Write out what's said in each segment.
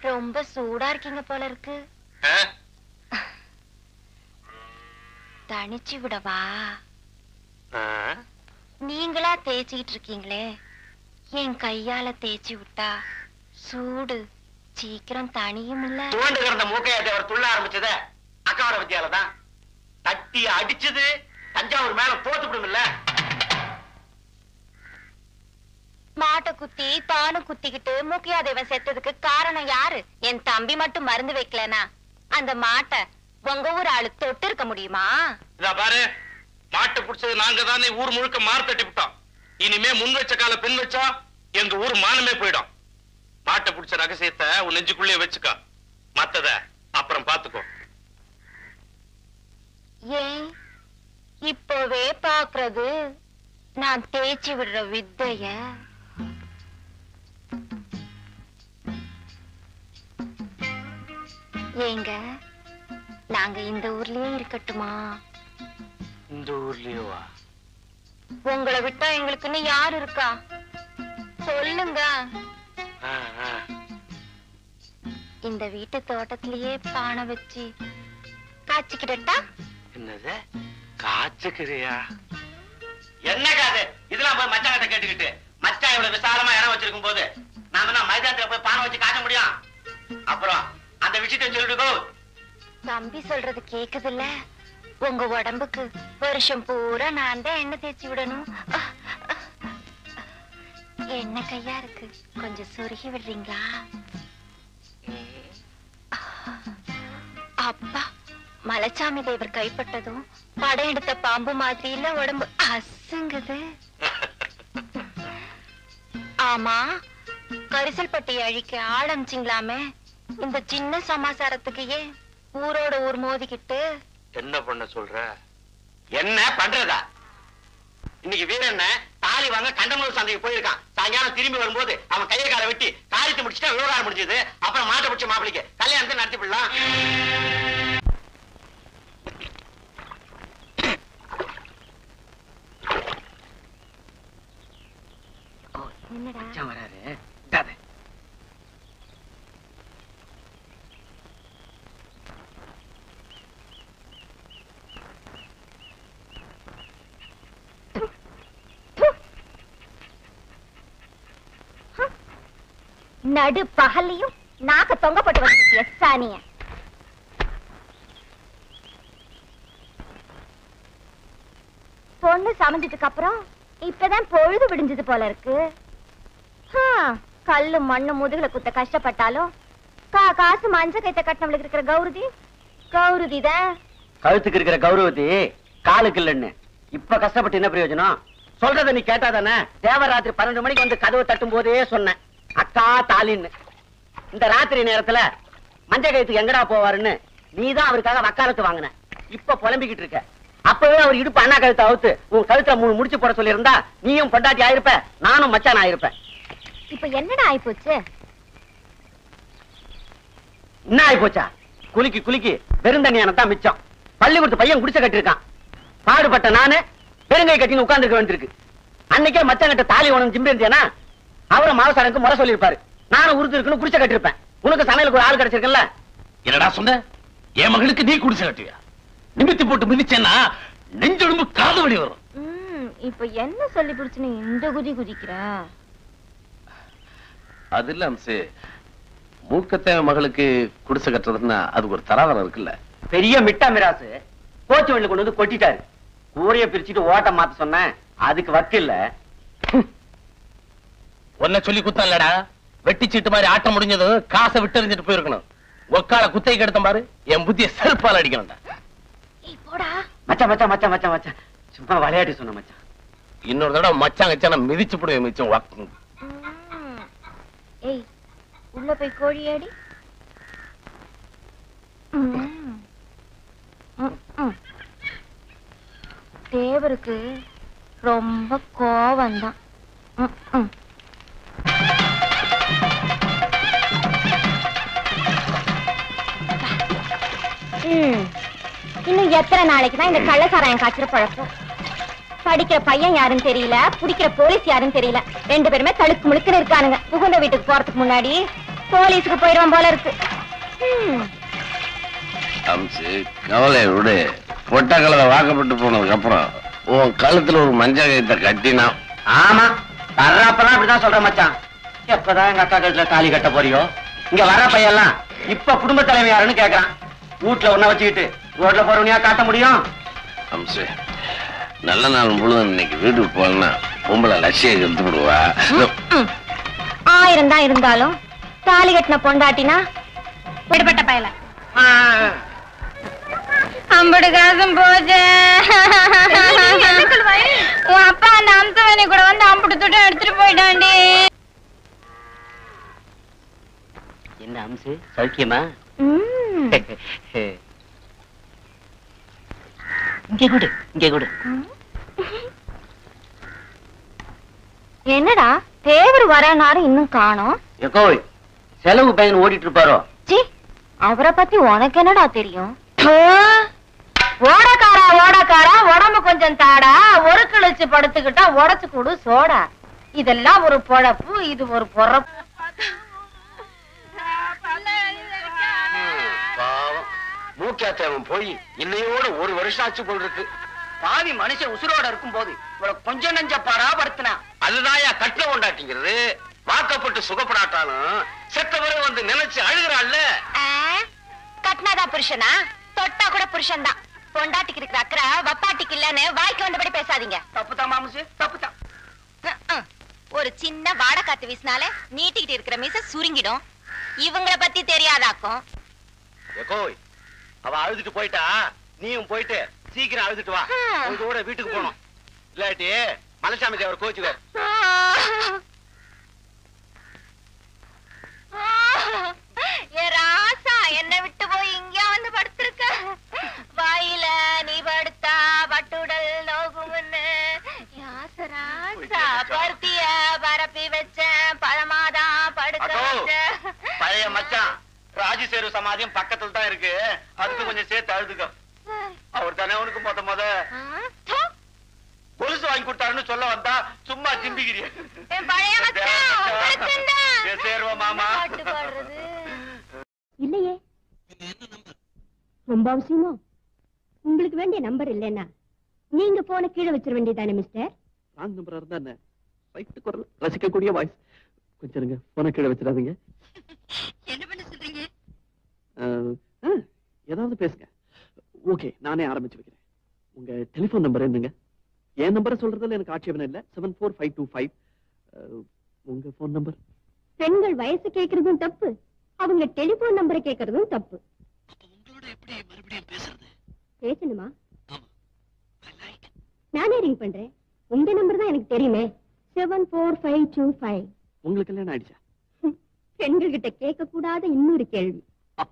ரொம்ப சூடா இருக்கீங்க போல இருக்கு. தனிச்சு விடவா? நீங்களா தேய்ச்சிக்கிட்டு இருக்கீங்களே, என் கையால தேய்ச்சி விட்டா சூடு சீக்கிரம் தனியும் இல்ல. தோண்டு கிடந்த மூக்கையாட்டி அவர் துள்ள ஆரம்பிச்சத அக்காவோட வித்தியாலதான். தட்டி அடிச்சது தஞ்சாவூர் மேல தோத்துவிடும் இல்ல. மாட்டை குத்தி தானும் குத்திக்கிட்டு மூக்கையாதேவன் செத்ததுக்கு காரணம் யாரு? என் தம்பி மட்டும் மருந்து வைக்கலனா அந்த மாட்டை உங்க ஊர் ஆளு தொட்டு இருக்க முடியுமா? இதா பாரு, மாட்டை புடிச்சது நாங்க தானே ஊர் முழுக்க மாறு தட்டி விட்டோம். இனிமே முன் வச்ச கால பின் வச்சா எங்க ஊர் மானமே போயிடும். மாட்டை புடிச்ச ரகசியத்தை உன் நெஞ்சுக்குள்ளே வச்சுக்க, மத்தத அப்புறம் பாத்துக்கோ. ஏன் இப்பவே பாக்குறது நான் தேய்ச்சி விடுற வித்தைய? ஏங்க, நாங்க இந்த ஊர்லயே இருக்கட்டுமா? இந்த ஊர்லயேவா? உங்களை விட்டா எங்களுக்குன்னு யாரு இருக்கா சொல்லுங்க. இந்த வீட்டு தோட்டத்திலேயே பானை வச்சு காய்ச்சிக்கிட்டா? என்னது காய்ச்சுக்கிறியா? என்ன காது இதெல்லாம் போய் மச்சான் கிட்ட கேட்டுக்கிட்டு, மச்சான் இவ்வளவு விசாலமா இடம் வச்சிருக்கும் போது நாம மைதானத்துல போய் பானை வச்சு காய்ச்ச முடியும்? அப்புறம் அந்த விஷயத்தை சொல்லிட்டு தம்பி சொல்றது கேக்குதுல்ல? உங்க உடம்புக்கு வருஷம் பூரா நான் தான் எண்ணெய் தேய்ச்சி விடணும். என்ன கையா இருக்கு, கொஞ்சம் சொருகி விடுறீங்களா? அப்பா, மலைச்சாமி தேவர் கைப்பட்டதும் படம் எடுத்த பாம்பு மாதிரி இல்ல உடம்பு அசுங்குது. ஆமா, கரிசல் பட்டி அழிக்க ஆரம்பிச்சிங்களாமே, இந்த சின்ன சமாசாரத்துக்கு ஏன் ஊரோட ஊர் மோதிக்கிட்டு? என்ன பண்ண சொல்ற? என்ன பண்றதா? இன்னைக்கு வீரண்ண தாலி வாங்க கண்டமூர் சந்தைக்கு போயிருக்கான். சாயங்காலம் திரும்பி வரும்போது அவன் கையை காலை வெட்டி காரியத்தை முடிச்சுட்டா விவகாரம் முடிஞ்சது. அப்புறம் மாட்டை பிடிச்ச மாப்பிளைக்கு கல்யாணத்தை நடத்தி விடலாம். என்னடா வராரு? நடு பகல்லையும் நாக்க தொங்கப்பட்டு வந்து சாணிய. பொண்ணு சமைஞ்சதுக்கு அப்புறம் இப்பதான் பொழுது விடிஞ்சது போல இருக்கு. கல்லு மண்ணு முதுகுல குத்த கஷ்டப்பட்டாலும் காசு மஞ்ச கைத்த கட்டினவளுக்கு இருக்கிற கௌரதி தான். கழுத்துக்கு இருக்கிற கௌரவதி காலுக்கு இல்லன்னு இப்ப கஷ்டப்பட்டு என்ன பிரயோஜனம்? சொல்றத நீ கேட்டாதானே? தேவராத்திரி 12 மணிக்கு வந்து கதவை தட்டும் போதே சொன்னேன், அக்கா தாலின்னு. இந்த ராத்திரி நேரத்துல மஞ்ச கழுத்துக்கு எங்கடா போவாருன்னு நீதான் அவருக்காக வக்காலத்து வாங்கின. இப்ப புலம்பிக்கிட்டு இருக்க. அப்பவே அவர் இடுப்பு அண்ணா கழுத்தை அவுத்து உன் கழுத்தை 3 முடிச்சு போட சொல்லி இருந்தா நீயும் பொண்டாட்டி ஆயிருப்ப, நானும் மச்சான் ஆயிருப்பேன். இப்ப என்னடா ஆயிப்போச்சு? என்ன ஆயிப்போச்சா? குலுக்கி பெருந்தண்ணியானதான் மிச்சம். பள்ளிக்கூடத்து பையன் குடிச்ச கட்டிருக்கான். பாடுபட்ட நானு பெருங்கை கட்டின்னு உட்கார்ந்துருக்க வேண்டியிருக்கு. அன்னைக்கே மச்சாங்கிட்ட தாலி உனக்கு ஜிம்பி இருந்தேனா அவரை மாவசாரனுக்கு முறை சொல்லியிருப்பாரு. நானும் உறுதி இருக்குன்னு குடிச்ச கட்டிருப்பேன். உனக்கு சமையலுக்கு ஒரு ஆள் கிடைச்சிருக்கல. என்னடா சொன்ன? என் மகளுக்கு நீ குடிச்ச கட்டுவியா? நிமித்தி போட்டு மிதிச்சேன்னா நெஞ்சொடும்பு காது வலி வரும். இப்ப என்ன சொல்லி பிடிச்சு நீ இந்த குதிக்கிற? அது இல்ல அம்சே, மூக்கத்தேவ மகளுக்கு குடிசை கட்டுறதுன்னா அதுக்கு ஒரு தராதரம் இருக்குல்ல. பெரிய மிட்டா மிராசு கோச்சு வண்டில கொண்டு வந்து கொட்டிட்டாரு. கூரைய பிரிச்சுட்டு ஓட்ட மாத்த சொன்னேன், அதுக்கு வக்கில்ல. ஒன்ன சொல்லி குத்தம் இல்லடா. வெட்டி சீட்டு மாதிரி ஆட்டம் முடிஞ்சது காசை விட்டு எறிஞ்சிட்டு போயிருக்கணும். ஒக்கால குத்தை கெடுத்த பாரு, என் புத்திய செருப்பால் அடிக்கணும்டா. மச்சான் மச்சான் மச்சான் மச்சான் மச்சான் சும்மா விளையாட்டு சொன்ன மச்சான். இன்னொரு தடவை மச்சான் கச்சான மிதிச்சு போடுவேன் மிச்சம். ஏய், உள்ள போய் கோழியாடி. தேவருக்கு ரொம்ப கோவம் தான். இன்னும் எத்தனை நாளைக்கு தான் இந்த கள்ளசாராயம் காய்ச்சற பழக்கம்? படிக்கிற பையன் யாருன்னு தெரியல, பிடிக்கிற போலீஸ் யாருன்னு தெரியல. 2 பேருமே தழுக்கு முழுக்குன்னு இருக்கானுங்க. புகுந்த வீட்டுக்கு போறதுக்கு முன்னாடி போலீஸுக்கு போயிடுவோம் போல இருக்கு. அம்சு கவலை விடு. பொட்டக்கலவை வாக்கப்பட்டு போனதுக்கு அப்புறம் உன் கழுத்துல ஒரு மஞ்சள் கயித்தை கட்டினா. ஆமா, வர்றப்பெல்லாம் அப்படிதான் சொல்ற மச்சான். எப்பதான் எங்க அக்கா கழுத்துல தாலி கட்ட போறியோ? இங்க வர்ற பையெல்லாம் இப்ப குடும்ப தலைமை யாருன்னு கேக்குறான். வீட்டுல ஒன்ன வச்சுக்கிட்டு ரோட்ல போறவனியா காட்ட முடியும்? அம்சு நல்ல நாள் முழுதும் இன்னைக்கு வீட்டுக்கு போனா பொம்பளை லட்சிய கெடுத்து விடுவா. 1000 தான் இருந்தாலும் தாலி கட்டின பொண்டாட்டினா விடுபட்ட பயல அம்படு காசும் போச்சு. உன் அப்பா அந்த அம்சவேணி கூட வந்து அம்புட்டு துட்டு எடுத்துட்டு போயிட்டாண்டி. என்ன அம்சு, சௌக்கியமா? இங்கே கூடு, இங்கே கூடு. என்னடா தேவர் வரனாரு இன்னும் காணோம்? எக்கோ செலவு பையன் ஓடிட்டு இருப்பாரோ? சி, அவரை பத்தி உனக்கு என்னடா தெரியும்? ஓடக்காரா ஓடக்காரா, உடம்பு கொஞ்சம் தாடா, ஒரு கிழிச்சு படுத்துக்கிட்டா உடச்சு கூடு சோடா. இதெல்லாம் ஒரு பொழப்பு, இது ஒரு பொறப்பு. பாவம் மூக்கியாத்தேவன் போய் இன்னையோட 1 வருஷம் ஆச்சு போல் இருக்கு. பாவி மனுஷன் உசுரோட இருக்கும் போது இவ்வளவு கொஞ்சம் நெஞ்ச பராபடுத்தினா. அதுதான் கட்டில கொண்டாட்டிங்கிறது. வாக்கப்பட்டு சுகப்படாட்டாலும் செத்தவரை வந்து நினைச்சு அழுகிறாள்ல. கட்டினாதா புருஷனா? தொட்டா கூட புருஷன் தான். பொண்டாட்டிக்கு இருக்கிற அக்கறை வப்பாட்டிக்கு இல்லன்னு வாய்க்கு வந்தபடி பேசாதீங்க. தப்புதான் மாமுசு, தப்புதான். ஒரு சின்ன வாடை காத்து வீசினாலே நீட்டிக்கிட்டு இருக்கிற மீச சுருங்கிடும். இவங்கள பத்தி தெரியாதாக்கும். எக்கோய் அவ அழுதுட்டு போயிட்டா, நீயும் போயிட்டு சீக்கிரம் அழுதுட்டு வா. உங்களோட வீட்டுக்கு போனோம். இல்லாட்டி மலைசாமி தேவர் கோச்சுவார். ஏ ராசா, என்ன விட்டு போய் இங்க வந்து படுத்திருக்க. வாயில நீ படுத்தா பட்டுடல் நோகும்னு ராசா பருத்திய பரப்பி வச்ச பழமாதான் படுக்க வச்ச. பழைய மச்சான் ராஜசேரு சமாதியம் பக்கத்துல தான் இருக்கு. அதுக்கு கொஞ்சம் சேர்த்து அழுதுக்க. அவர் தானே உனக்கு மொத கொலுசு வாங்கி கொடுத்தாருன்னு சொல்ல வந்தா சும்மா சிம்பிக்கிறிய. சேர்வா மாமா. இல்லையே, ரொம்ப அவசியமா உங்களுக்கு வேண்டிய நம்பர் இல்லைன்னா நீங்க போன கீழே வச்சிட வேண்டியதானே மிஸ்டர்? ராங் நம்பரா இருந்தா என்ன? ரைட் குரல், ரசிக்கக்கூடிய வாய்ஸ். கொஞ்சம் இருங்க, போன கீழே வச்சிடாதீங்க. என்ன பண்ண சொல்றீங்க? ஏதாவது பேசுங்க. ஓகே, நானே ஆரம்பிச்சு வைக்கிறேன். உங்க டெலிபோன் நம்பர் என்னங்க? என் நம்பரை சொல்றதுல எனக்கு ஆட்சேபனை இல்ல. 74525. உங்க போன் நம்பர்? பெண்கள் வயசு கேட்கறதும் தப்பு, அவங்க டெலிபோன் நம்பரை கேட்கறதும் தப்பு. உங்களோட எப்படி மறுபடியும் பேசுறது? பேசணுமா? நானே ரிங் பண்றேன். உங்க நம்பர் தான் எனக்கு தெரியுமே, 74525. உங்களுக்கு கல்யாணம் ஆயிடுச்சா? பெண்கள் கிட்ட கேட்க கூடாத இன்னொரு கேள்வி.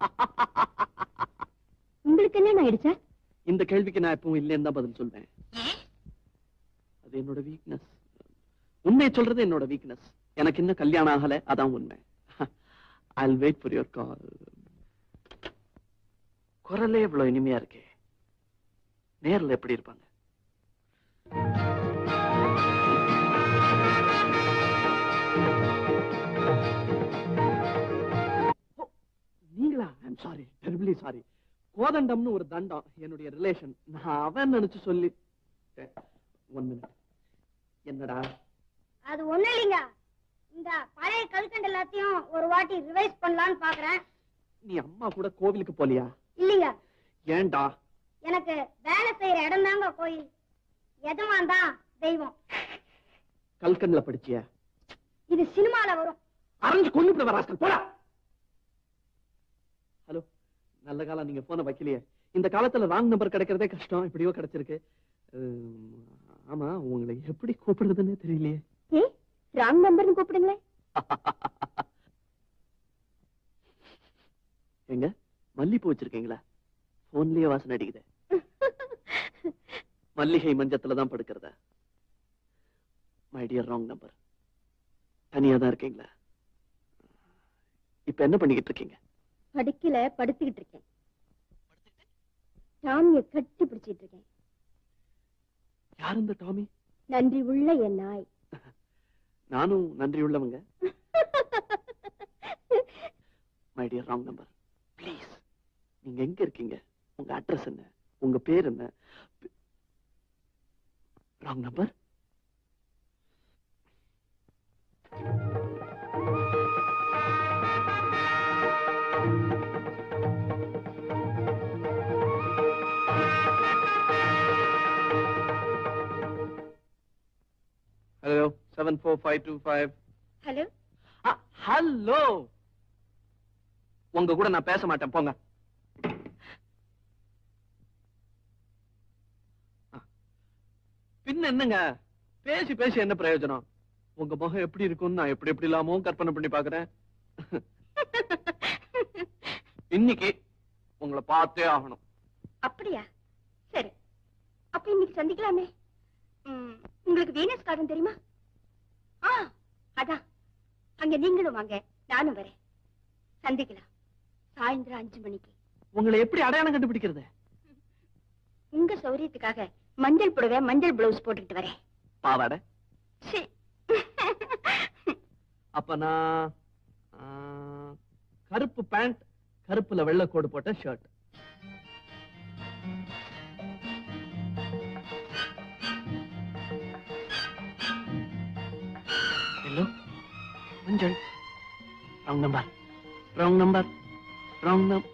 உங்களுக்கு கல்யாணம் ஆயிடுச்சா? இந்த கேள்விக்கு நான் எப்பவும் இல்லைன்னு தான் பதில் சொல்வேன். அது என்னோட வீக்னஸ். உண்மையை சொல்றது என்னோட வீக்னஸ். எனக்கு இன்னும் கல்யாணம் ஆகல, அதான் உண்மை. I'll wait for your call. குரலே இவ்வளவு இனிமையா இருக்கே, நேர்ல எப்படி இருப்பாங்க? நீங்களா? I'm sorry, terribly sorry. கோதண்டம்னு ஒரு தண்டம் என்னுடைய ரிலேஷன். நான் அவன் நினைச்சு சொல்லி. 1 minute. என்னடா? அது ஒண்ணு இல்லைங்க, இந்த பழைய கல்கண்டு எல்லாத்தையும் ஒரு வாட்டி ரிவைஸ் பண்ணலாம்னு பாக்குறேன். நீ அம்மா கூட கோவிலுக்கு போலியா? இல்லைங்க, ஏன்டா? எனக்கு வேலை செய்யற இடம் தாங்க கோயில், எஜமான் தான் தெய்வம். கல்கண்ல படிச்சியா? இது சினிமால வரும். அரைஞ்சு கொண்டு வராஸ்கள் போடா. ஹலோ, நல்ல காலம் நீங்க போன வைக்கலையே. இந்த காலத்துல ராங் நம்பர் கிடைக்கிறதே கஷ்டம், இப்படியோ கிடைச்சிருக்கு. ஆமா, உங்களை எப்படி கூப்பிடுறதுன்னு தெரியலையே. ராங் நம்பர்னு கூப்பிடுங்களே. எங்க மல்லிப்பூ வச்சிருக்கீங்களா? போன்லயே வாசனை அடிக்குது. மல்லிகை மஞ்சத்துல தான் படுக்கிறதா? My dear wrong number. தனியா தான் இருக்கீங்களா? இப்ப என்ன பண்ணிக்கிட்டு இருக்கீங்க? படுக்கல, படுத்துக்கிட்டு இருக்கேன். டாமிய கட்டி பிடிச்சிட்டு இருக்கேன். யார் இந்த டாமி? நன்றி உள்ள என் நாய். நானும் நன்றி உள்ளவங்க. My dear wrong number, please. நீங்க எங்க இருக்கீங்க? உங்க அட்ரஸ் என்ன? உங்க பேர் என்ன? Wrong number. Hello 74525. Hello, hello. உங்க கூட நான் பேச மாட்டேன், போங்க. பின்ன என்னங்க, பேசி பேசி என்ன பிரயோஜனம்? உங்க முகம் எப்படி இருக்கும்னு நான் எப்படி இல்லாமோ கற்பனை பண்ணி பாக்குறேன். இன்னைக்கு உங்களை பார்த்தே ஆகணும். அப்படியா? சரி, அப்ப இன்னைக்கு சந்திக்கலாமே. உங்களுக்கு வீனஸ் கார்டன் தெரியுமா? அதான், அங்க நீங்களும் வாங்க, நானும் வரேன். சந்திக்கலாம் சாயந்தரம் 5 மணிக்கு. உங்களை எப்படி அடையாளம் கண்டுபிடிக்கிறது? உங்க சௌரியத்துக்காக மஞ்சள் புடவை, மஞ்சள் பிளவுஸ் போட்டுக்கிட்டு வரேன். பாவாடை? சீ. அப்ப நான் கருப்பு பேண்ட், கருப்புல வெள்ளை கோடு போட்ட ஷர்ட். ஹலோ, மஞ்சள். Wrong number, wrong number, wrong number.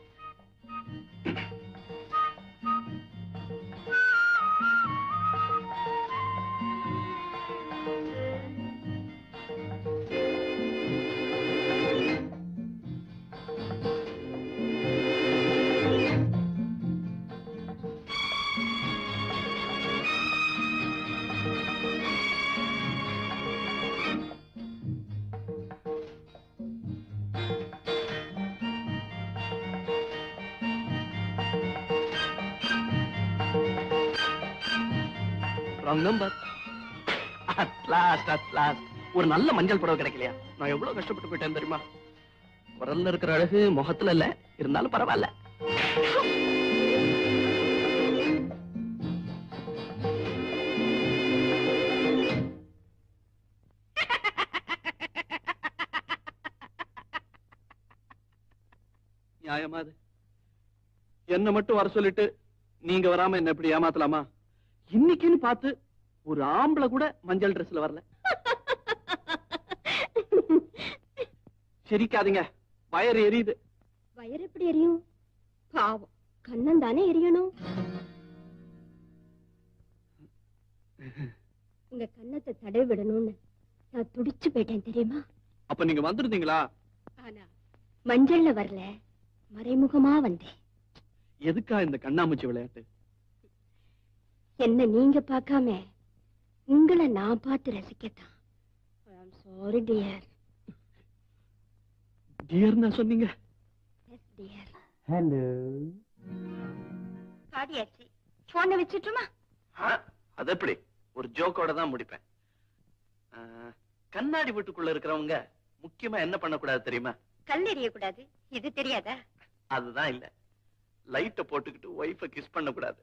Wrong number. At last ஒரு நல்ல மஞ்சள் புடவை கிடைக்கலையா? நான் எவ்வளவு கஷ்டப்பட்டு போயிட்டேன் தெரியுமா? குரல்ல இருக்கிற அழகு முகத்துல இல்ல, இருந்தாலும் பரவாயில்ல. நியாயமா அது? என்ன மட்டும் வர சொல்லிட்டு நீங்க வராம என்ன எப்படி ஏமாத்தலாமா? இன்னைக்குன்னு பார்த்து ஒரு ஆம்பளை கூட மஞ்சள் ட்ரெஸ்ல வரல. சிரிக்காதீங்க, வயறு எரியுது. வயிறு எப்படி எரியும்? பாவம், கண்ணன் தானே எரியணும். உங்க கண்ணத்தை தடை விடணும்னு நான் துடிச்சு போயிட்டேன் தெரியுமா? அப்ப நீங்க வந்திருந்தீங்களா? ஆனா மஞ்சள்ல வரல, மறைமுகமா வந்தேன். எதுக்கா இந்த கண்ணாமூச்சி விளையாட்டு? என்ன நீங்க பார்க்காம உங்களை நான் பார்த்து ரசிக்கத்தான். Sorry dear. டியர்னா சொன்னீங்க? S dear. ஹலோ. பாடியாச்சு, போனை வச்சுட்டுமா? அது எப்படி? ஒரு ஜோக்கோட தான் முடிப்பேன். கண்ணாடி வீட்டுக்குள்ள இருக்கிறவங்க முக்கியமா என்ன பண்ணக்கூடாது தெரியுமா? கல் எறிய கூடாது, இது தெரியாதா? அதுதான் இல்ல, லைட்ட போட்டுக்கிட்டு ஒய்ஃப கிஸ் பண்ண கூடாது.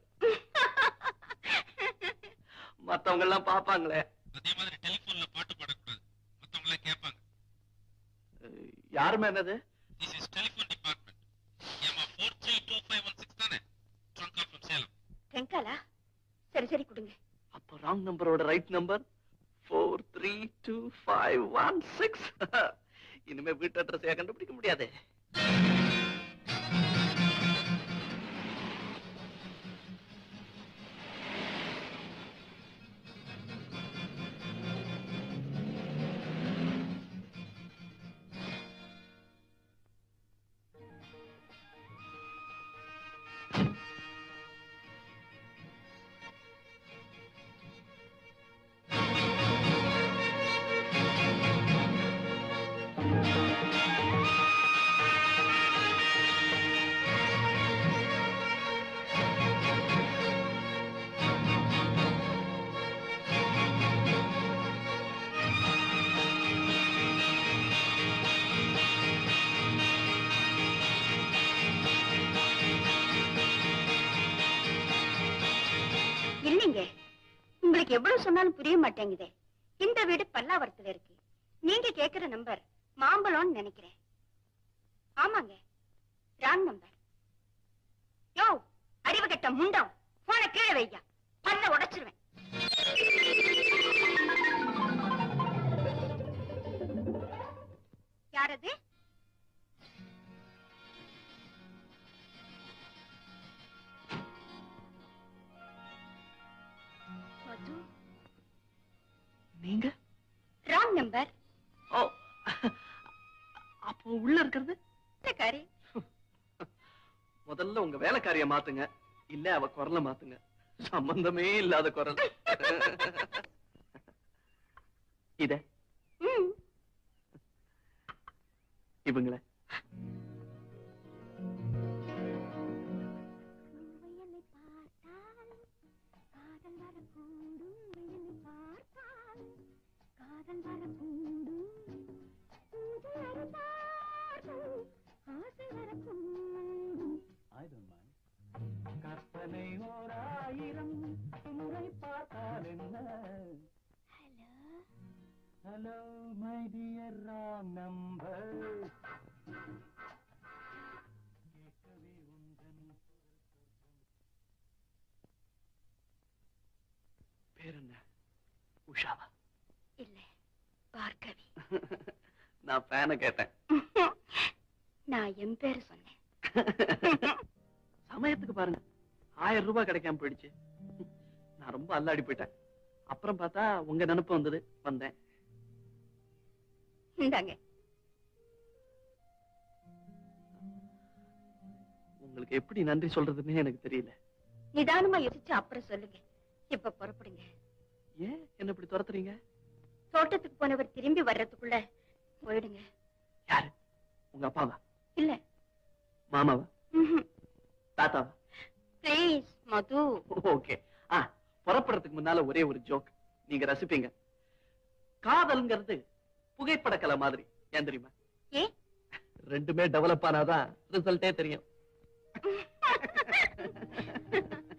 மத்தவங்க எல்லாம் பாப்பாங்களே. அதே மாதிரி டெலிபோன்ல பாட்டு பாடக்கூடாது, மத்தவங்க கேட்பாங்க. யாருமே என்னது? This is telephone department. ஏமா 432516 தானே? ட்ரங்கா from சேலம். ட்ரங்காலா? சரி சரி கொடுங்க. அப்ப ராங் நம்பரோட ரைட் நம்பர் 432516. இனிமே வீட்டு அட்ரஸையா கண்டுபிடிக்க முடியாது. இல்லைங்க, உங்களுக்கு எவ்வளவு சொன்னாலும் புரிய மாட்டேங்குதே. இந்த வீடு பல்லாவரத்துல இருக்கு. நீங்க கேக்குற நம்பர் மாம்பழம்னு நினைக்கிறேன். ஆமாங்க, ராங் நம்பர். யோ, அறிவு கெட்ட முண்டம், போன கீழே வையா, பல்ல உடைச்சிருவேன். யாரது? மது, நீங்க? Wrong number. ஓ, அப்போ உள்ள இருக்கிறது வேலைக்காரி. முதல்ல உங்க வேலைக்காரிய மாத்துங்க, இல்ல அவ குரலை மாத்துங்க. சம்பந்தமே இல்லாத குரல். இத இவங்கள கற்பனை ஓராயிரம் முறை பார்த்தால் என்ன? Hello my dear wrong number. கேட்கவே உந்தன் பேர் என்ன? உஷாவா? இல்ல, பார்கவி. நான் பேன கேட்டேன். நான் என் பேரு சொன்னேன். சமயத்துக்கு பாருங்க, 1000 ரூபாய் கிடைக்காம போயிடுச்சு. நான் ரொம்ப அல்லாடி போயிட்டேன். அப்புறம் பார்த்தா உங்க நினைப்பு வந்தது, வந்தேன். இந்தாங்க. உங்களுக்கு எப்படி நன்றி சொல்றதுன்னே எனக்கு தெரியல. நிதானமா யோசிச்சு அப்புறம் சொல்லுங்க. இப்ப புறப்படுங்க. ஏன் என்ன இப்படி துரத்துறீங்க? தோட்டத்துக்கு போனவர் திரும்பி வர்றதுக்குள்ள போயிடுங்க. யாரு? உங்க அப்பாவா? இல்ல, மாமாவா? தாத்தாவா? Please Madhu. ஓகே. புறப்படுறதுக்கு முன்னால ஒரே ஒரு ஜோக் நீங்க ரசிப்பீங்க. காதல்ங்கிறது புகைப்பட கலை மாதிரி. ஏன் தெரியுமா? ஏ, ரெண்டுமே டெவலப் ஆனாதான் ரிசல்ட்டே தெரியும்.